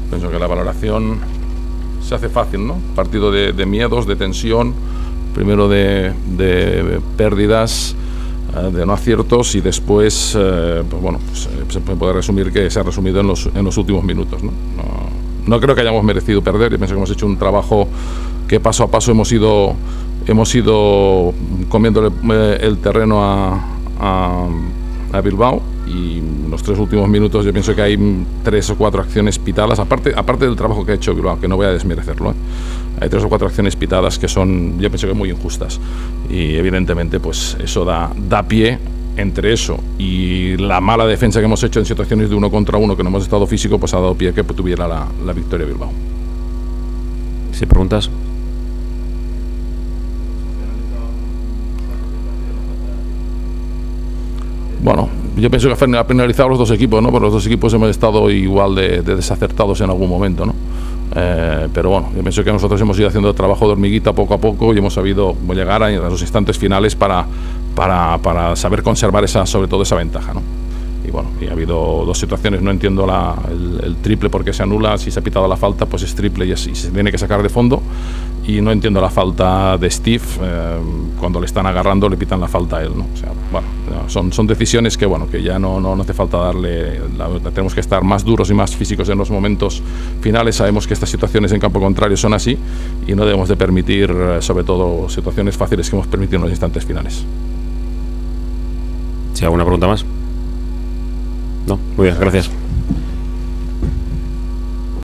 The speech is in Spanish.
Pienso que la valoración se hace fácil, ¿no? Partido de miedos, de tensión, primero de pérdidas, de no aciertos, y después, pues bueno, pues, se puede resumir que se ha resumido en los últimos minutos, ¿no? No creo que hayamos merecido perder. Yo pienso que hemos hecho un trabajo que paso a paso hemos ido comiendo el terreno a Bilbao, y en los 3 últimos minutos yo pienso que hay 3 o 4 acciones pitadas, aparte del trabajo que ha hecho Bilbao, que no voy a desmerecerlo, ¿eh? Hay 3 o 4 acciones pitadas que son, yo pienso que muy injustas, y evidentemente pues eso da pie. Entre eso y la mala defensa que hemos hecho en situaciones de 1 contra 1, que no hemos estado físico, pues ha dado pie a que tuviera la victoria Bilbao. ¿Sí, preguntas? Bueno, yo pienso que ha penalizado a los 2 equipos, ¿no? Porque los 2 equipos hemos estado igual de desacertados en algún momento, ¿no? Pero bueno, yo pienso que nosotros hemos ido haciendo el trabajo de hormiguita poco a poco, y hemos sabido llegar a los instantes finales para saber conservar sobre todo esa ventaja, ¿no? Y bueno, y ha habido 2 situaciones. No entiendo el triple porque se anula. Si se ha pitado la falta, pues es triple y se tiene que sacar de fondo. Y no entiendo la falta de Steve, cuando le están agarrando le pitan la falta a él, ¿no? O sea, bueno, son decisiones que bueno, que ya no hace falta darle. Tenemos que estar más duros y más físicos en los momentos finales. Sabemos que estas situaciones en campo contrario son así, y no debemos de permitir, sobre todo, situaciones fáciles que hemos permitido en los instantes finales. ¿Sí, alguna pregunta más? No, muy bien, gracias.